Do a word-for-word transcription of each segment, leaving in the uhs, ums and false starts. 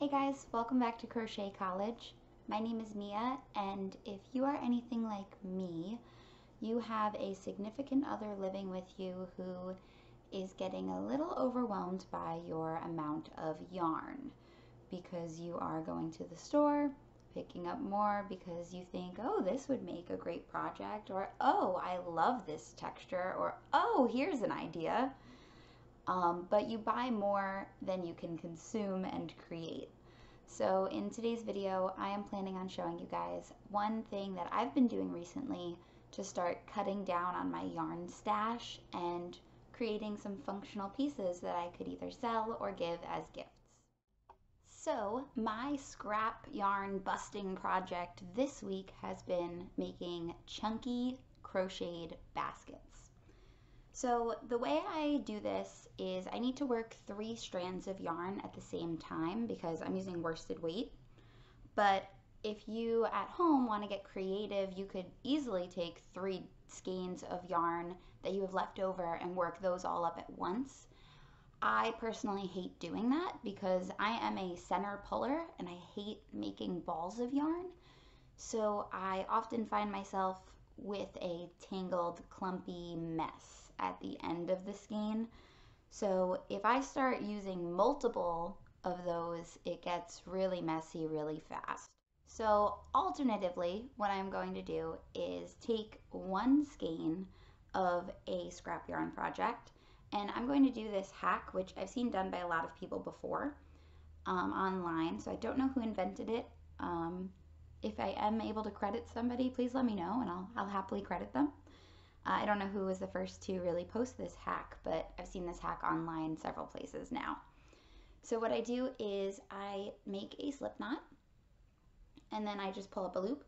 Hey guys, welcome back to Crochet College. My name is Mia, and if you are anything like me, you have a significant other living with you who is getting a little overwhelmed by your amount of yarn because you are going to the store, picking up more because you think, oh, this would make a great project, or oh, I love this texture, or oh, here's an idea. Um, but you buy more than you can consume and create. So in today's video, I am planning on showing you guys one thing that I've been doing recently to start cutting down on my yarn stash and creating some functional pieces that I could either sell or give as gifts. So my scrap yarn busting project this week has been making chunky crocheted baskets. So the way I do this is I need to work three strands of yarn at the same time because I'm using worsted weight. But if you at home want to get creative, you could easily take three skeins of yarn that you have left over and work those all up at once. I personally hate doing that because I am a center puller and I hate making balls of yarn. So I often find myself with a tangled, clumpy mess at the end of the skein. So if I start using multiple of those, it gets really messy really fast. So alternatively, what I'm going to do is take one skein of a scrap yarn project, and I'm going to do this hack, which I've seen done by a lot of people before um, online, so I don't know who invented it. Um, if I am able to credit somebody, please let me know and I'll, I'll happily credit them. I don't know who was the first to really post this hack, but I've seen this hack online several places now. So what I do is I make a slip knot, and then I just pull up a loop.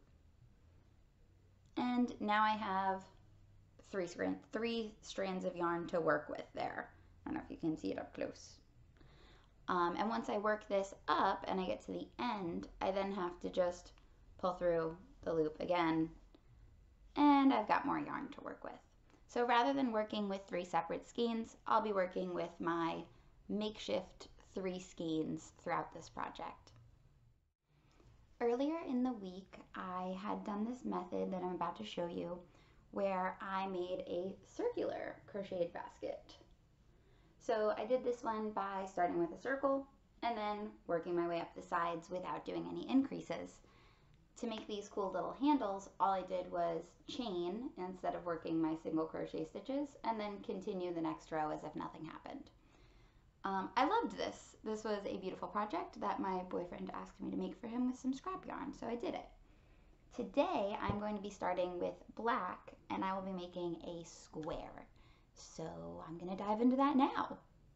And now I have three, three strands of yarn to work with there. I don't know if you can see it up close. Um, and once I work this up and I get to the end, I then have to just pull through the loop again, and I've got more yarn to work with. So rather than working with three separate skeins, I'll be working with my makeshift three skeins throughout this project. Earlier in the week, I had done this method that I'm about to show you where I made a circular crocheted basket. So I did this one by starting with a circle and then working my way up the sides without doing any increases. To make these cool little handles, all I did was chain instead of working my single crochet stitches and then continue the next row as if nothing happened. Um, I loved this. This was a beautiful project that my boyfriend asked me to make for him with some scrap yarn, so I did it. Today I'm going to be starting with black and I will be making a square. So I'm going to dive into that now.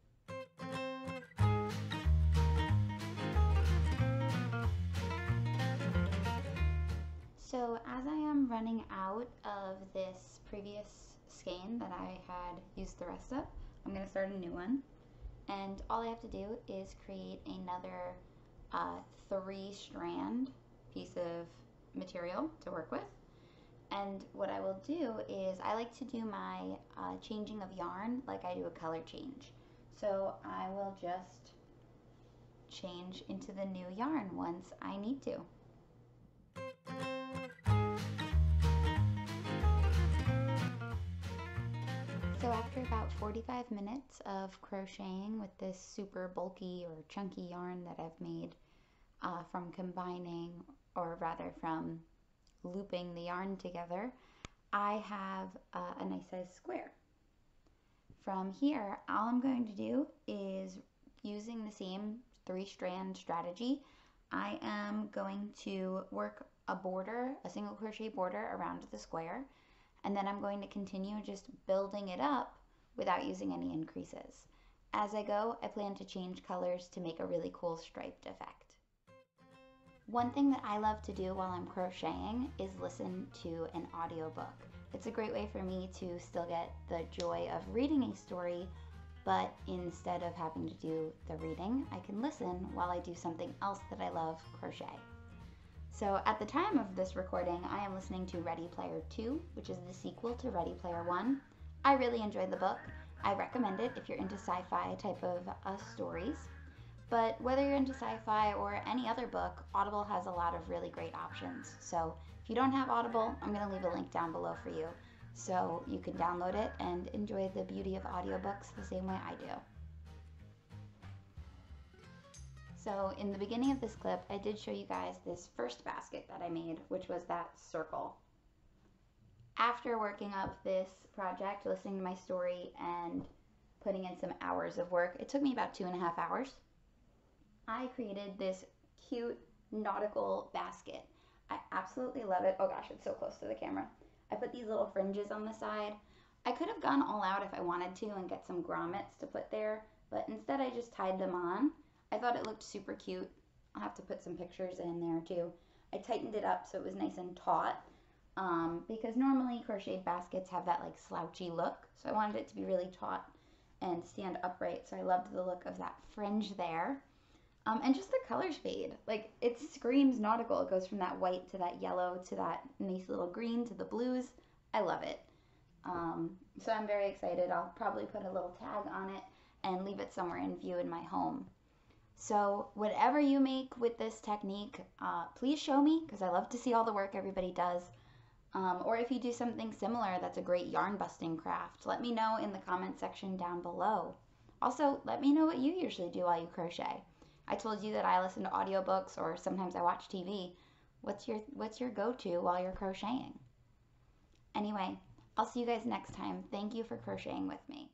So as I am running out of this previous skein that I had used the rest of, I'm going to start a new one. And all I have to do is create another uh, three strand piece of material to work with. And what I will do is I like to do my uh, changing of yarn like I do a color change. So I will just change into the new yarn once I need to. So after about forty-five minutes of crocheting with this super bulky or chunky yarn that I've made uh, from combining, or rather from looping the yarn together, I have uh, a nice size square. From here, all I'm going to do is, using the same three strand strategy, I am going to work a border, a single crochet border around the square, and then I'm going to continue just building it up without using any increases. As I go, I plan to change colors to make a really cool striped effect. One thing that I love to do while I'm crocheting is listen to an audiobook. It's a great way for me to still get the joy of reading a story, but instead of having to do the reading, I can listen while I do something else that I love, crochet. So at the time of this recording, I am listening to Ready Player two, which is the sequel to Ready Player one. I really enjoyed the book. I recommend it if you're into sci-fi type of uh, stories. But whether you're into sci-fi or any other book, Audible has a lot of really great options. So if you don't have Audible, I'm going to leave a link down below for you so you can download it and enjoy the beauty of audiobooks the same way I do. So in the beginning of this clip, I did show you guys this first basket that I made, which was that circle. After working up this project, listening to my story, and putting in some hours of work, it took me about two and a half hours. I created this cute nautical basket. I absolutely love it. Oh gosh, it's so close to the camera. I put these little fringes on the side. I could have gone all out if I wanted to and get some grommets to put there, but instead I just tied them on. I thought it looked super cute. I'll have to put some pictures in there too. I tightened it up so it was nice and taut, um, because normally crocheted baskets have that like slouchy look, so I wanted it to be really taut and stand upright, so I loved the look of that fringe there. Um, and just the colors fade. Like, it screams nautical. It goes from that white to that yellow to that nice little green to the blues. I love it. Um, so I'm very excited. I'll probably put a little tag on it and leave it somewhere in view in my home. So whatever you make with this technique, uh, please show me, because I love to see all the work everybody does. Um, or if you do something similar that's a great yarn busting craft, let me know in the comment section down below. Also, let me know what you usually do while you crochet. I told you that I listen to audiobooks or sometimes I watch T V. What's your what's your go-to while you're crocheting? Anyway, I'll see you guys next time. Thank you for crocheting with me.